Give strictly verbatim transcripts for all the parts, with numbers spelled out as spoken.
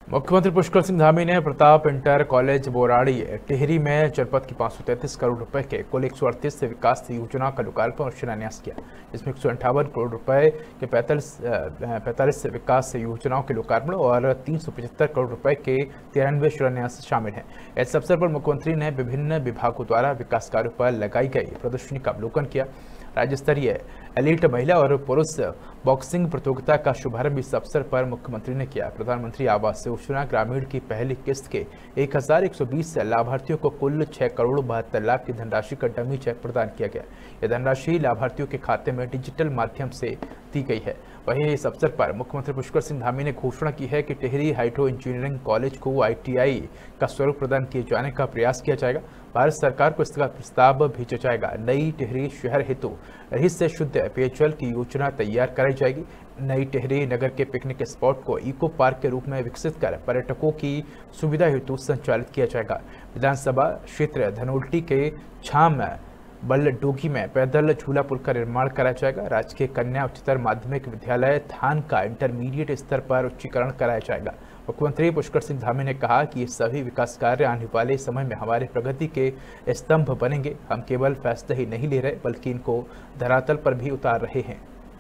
मुख्यमंत्री पुष्कर सिंह धामी ने Pratap inter college Boradi Tehri में जनपद की पाँच सौ तैंतीस करोड़ रुपए के कुल एक सौ अड़तीस विकास योजना का लोकार्पण और शिलान्यास किया। इसमें एक सौ अंठावन करोड़ रुपए के पैंतालीस पैंतालीस विकास योजनाओं के लोकार्पण और तीन सौ पचहत्तर करोड़ रुपए के तिरानवे शिलान्यास शामिल हैं। इस अवसर पर मुख्यमंत्री ने विभिन्न विभागों द्वारा विकास कार्यों पर लगाई गई प्रदर्शनी का अवलोकन किया। राज्य स्तरीय एलीट महिला और पुरुष बॉक्सिंग प्रतियोगिता का शुभारंभ इस अवसर पर मुख्यमंत्री ने किया। प्रधानमंत्री आवास योजना ग्रामीण की पहली किस्त के एक हजार एक सौ बीस लाभार्थियों को कुल छह करोड़ बहत्तर लाख की धनराशि का डमी चेक प्रदान किया गया। यह धनराशि लाभार्थियों के खाते में डिजिटल माध्यम से दी गई है। वहीं इस अवसर पर मुख्यमंत्री पुष्कर सिंह धामी ने घोषणा की है कि टिहरी हाइड्रो इंजीनियरिंग कॉलेज को आई टी आई का स्वरूप प्रदान किए जाने का प्रयास किया जाएगा। भारत सरकार को इसका प्रस्ताव भेजा जाएगा। नई टिहरी शहर हेतु रही से शुद्ध पेयजल की योजना तैयार कराई जाएगी। नई टिहरी नगर के पिकनिक स्पॉट को इको पार्क के रूप में विकसित कर पर्यटकों की सुविधा हेतु संचालित किया जाएगा। विधानसभा क्षेत्र धनोल्टी के छाम बलडोगी में पैदल झूला पुल का निर्माण कराया जाएगा। राजकीय कन्या उच्चतर माध्यमिक विद्यालय थान का इंटरमीडिएट स्तर पर उच्चीकरण कराया जाएगा। मुख्यमंत्री पुष्कर सिंह धामी ने कहा कि ये सभी विकास कार्य आने वाले समय में हमारे प्रगति के स्तंभ बनेंगे। हम केवल फैसले ही नहीं ले रहे बल्कि इनको धरातल पर भी उतार रहे हैं।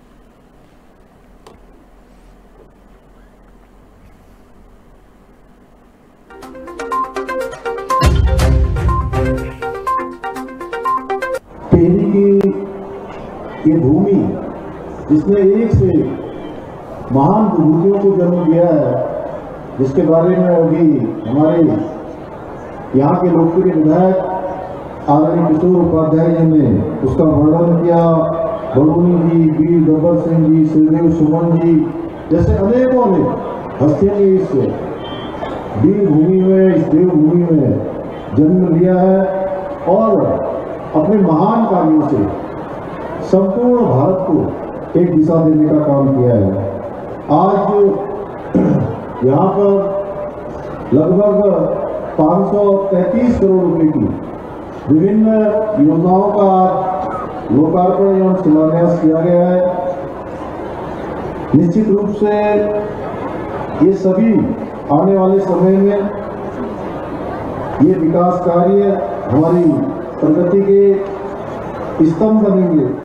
टिहरी की ये भूमि जिसने एक से महान विभूतियों को जन्म दिया है, जिसके बारे में अभी हमारे यहाँ के लोकप्रिय विधायक आदरणीय किशोर उपाध्याय जी ने उसका वर्णन किया। बड़ूनी जी, वीर गब्बर सिंह जी, श्रीदेव सुमन जी जैसे अनेकों ने हस्तियों ने इस वीर भूमि में, इस देवभूमि में जन्म लिया है और अपने महान कार्यों से संपूर्ण भारत को एक दिशा देने का काम किया है। आज यहाँ पर लगभग पाँच सौ तैंतीस करोड़ रुपए की विभिन्न योजनाओं का लोकार्पण एवं शिलान्यास किया गया है। निश्चित रूप से ये सभी आने वाले समय में ये विकास कार्य हमारी प्रगति के स्तंभ बनेंगे।